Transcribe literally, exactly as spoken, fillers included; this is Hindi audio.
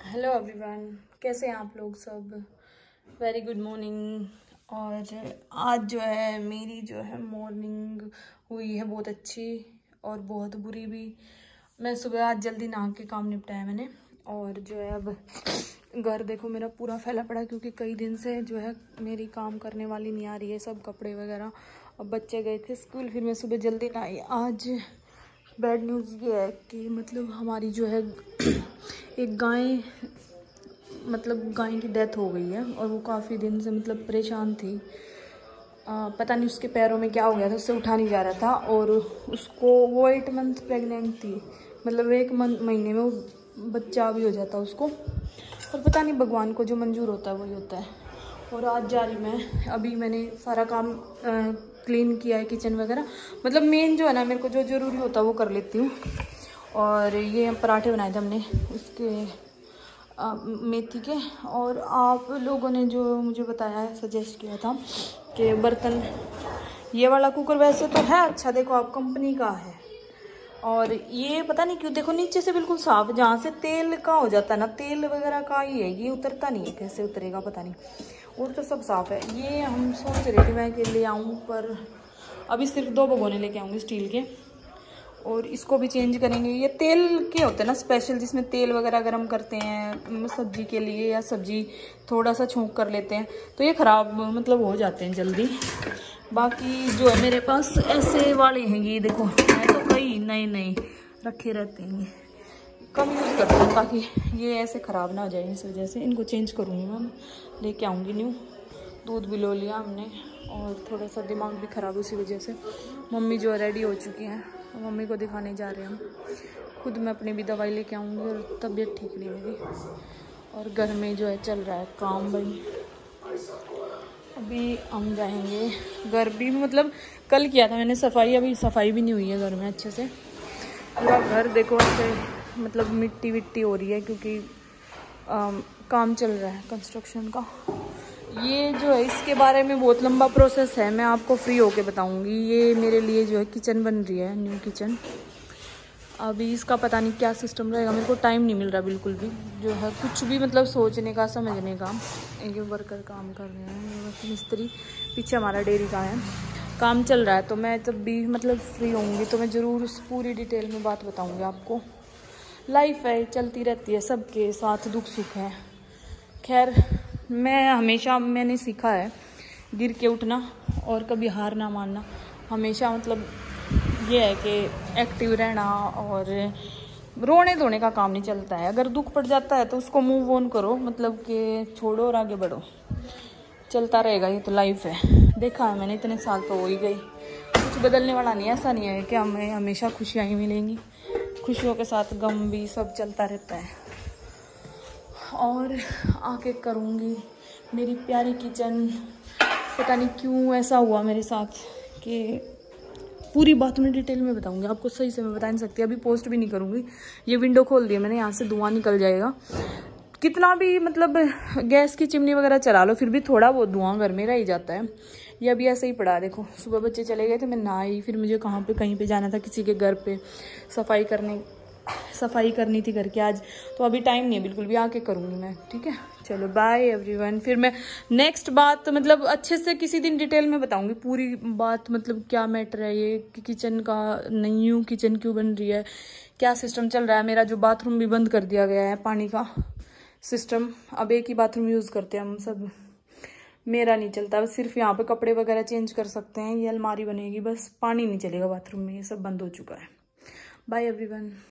हेलो एवरीवन, कैसे हैं आप लोग सब। Very good morning. और आज जो है मेरी जो है मॉर्निंग हुई है बहुत अच्छी और बहुत बुरी भी। मैं सुबह आज जल्दी नहा के काम निपटाया मैंने, और जो है अब घर देखो मेरा पूरा फैला पड़ा है, क्योंकि कई दिन से जो है मेरी काम करने वाली नहीं आ रही है, सब कपड़े वगैरह। अब बच्चे गए थे स्कूल, फिर मैं सुबह जल्दी नहाई। आज बैड न्यूज़ ये है कि मतलब हमारी जो है एक गाय मतलब गाय की डेथ हो गई है, और वो काफ़ी दिन से मतलब परेशान थी। आ, पता नहीं उसके पैरों में क्या हो गया था, उससे उठा नहीं जा रहा था। और उसको वो एट मंथ प्रेग्नेंट थी, मतलब एक महीने में वो बच्चा भी हो जाता उसको। और पता नहीं भगवान को जो मंजूर होता है वही होता है। और आज जा रही मैं, अभी मैंने सारा काम आ, क्लीन किया है, किचन वगैरह। मतलब मेन जो है ना, मेरे को जो ज़रूरी होता है वो कर लेती हूँ। और ये पराठे बनाए थे हमने उसके आ, मेथी के। और आप लोगों ने जो मुझे बताया है, सजेस्ट किया था कि बर्तन, ये वाला कुकर वैसे तो है अच्छा, देखो आप कंपनी का है। और ये पता नहीं क्यों, देखो नीचे से बिल्कुल साफ, जहाँ से तेल का हो जाता है ना, तेल वगैरह का ही है, ये उतरता नहीं है, कैसे उतरेगा पता नहीं। और तो सब साफ है। ये हम सोच रहे थे मैं कि ले आऊँ, पर अभी सिर्फ दो भगोने लेके आऊँगी स्टील के, और इसको भी चेंज करेंगे। ये तेल के होते हैं ना स्पेशल, जिसमें तेल वगैरह गरम करते हैं सब्जी के लिए, या सब्जी थोड़ा सा छोंक कर लेते हैं, तो ये ख़राब मतलब हो जाते हैं जल्दी। बाकी जो है मेरे पास ऐसे वाले हैं, ये देखो मैं तो कई नए नए रखे रहते हैं, ये कम यूज़ करते हैं ताकि ये ऐसे ख़राब ना हो जाए। इस वजह से इनको चेंज करूँगी मैं, लेके आऊँगी न्यू। दूध भी लो लिया हमने, और थोड़ा सा दिमाग भी ख़राब उसी वजह से। मम्मी जो है रेडी हो चुकी हैं, मम्मी को दिखाने जा रहे हैं हम। खुद मैं अपनी भी दवाई लेके आऊँगी, और तबीयत ठीक नहीं मेरी। और घर में जो है चल रहा है काम भाई। अभी हम जाएंगे घर भी, मतलब कल किया था मैंने सफाई, अभी सफाई भी नहीं हुई है घर में अच्छे से। पूरा घर देखो ऐसे मतलब मिट्टी विट्टी हो रही है, क्योंकि आ, काम चल रहा है कंस्ट्रक्शन का। ये जो है इसके बारे में बहुत लंबा प्रोसेस है, मैं आपको फ्री होके बताऊंगी। ये मेरे लिए जो है किचन बन रही है, न्यू किचन। अभी इसका पता नहीं क्या सिस्टम रहेगा, मेरे को टाइम नहीं मिल रहा बिल्कुल भी जो है कुछ भी मतलब सोचने का, समझने का। ये वर्कर काम कर रहे हैं, ये मिस्त्री, पीछे हमारा डेयरी का है, काम चल रहा है। तो मैं जब भी मतलब फ्री होंगी तो मैं ज़रूर उस पूरी डिटेल में बात बताऊँगी आपको। लाइफ है, चलती रहती है, सबके साथ दुख सुख है। खैर, मैं हमेशा मैंने सीखा है गिर के उठना और कभी हार ना मानना। हमेशा मतलब ये है कि एक्टिव रहना, और रोने धोने का काम नहीं चलता है। अगर दुख पड़ जाता है तो उसको मूव ऑन करो, मतलब कि छोड़ो और आगे बढ़ो, चलता रहेगा। ये तो लाइफ है, देखा है मैंने, इतने साल तो हो ही गई, कुछ बदलने वाला नहीं। ऐसा नहीं है कि हमें हमेशा खुशियाँ ही मिलेंगी, खुशियों के साथ गम भी सब चलता रहता है। और आके करूँगी मेरी प्यारी किचन। पता नहीं क्यों ऐसा हुआ मेरे साथ कि पूरी बात मैं डिटेल में बताऊंगी आपको, सही से मैं बता नहीं सकती। अभी पोस्ट भी नहीं करूँगी। ये विंडो खोल दी मैंने, यहाँ से धुआं निकल जाएगा। कितना भी मतलब गैस की चिमनी वगैरह चला लो, फिर भी थोड़ा बहुत धुआं घर में रह ही जाता है। ये अभी ऐसे ही पड़ा, देखो सुबह बच्चे चले गए थे, मैं नहाई, फिर मुझे कहाँ पे कहीं पे जाना था, किसी के घर पे सफाई करने सफाई करनी थी घर के आज। तो अभी टाइम नहीं है बिल्कुल भी, आके करूँगी मैं, ठीक है। चलो बाय एवरीवन, फिर मैं नेक्स्ट बात मतलब अच्छे से किसी दिन डिटेल में बताऊंगी पूरी बात, मतलब क्या मैटर है ये कि किचन का, न्यू किचन क्यों बन रही है, क्या सिस्टम चल रहा है। मेरा जो बाथरूम भी बंद कर दिया गया है, पानी का सिस्टम, अब एक ही बाथरूम यूज़ करते हैं हम सब, मेरा नहीं चलता। सिर्फ यहाँ पे कपड़े वगैरह चेंज कर सकते हैं, ये अलमारी बनेगी बस, पानी नहीं चलेगा बाथरूम में, ये सब बंद हो चुका है। Bye everyone.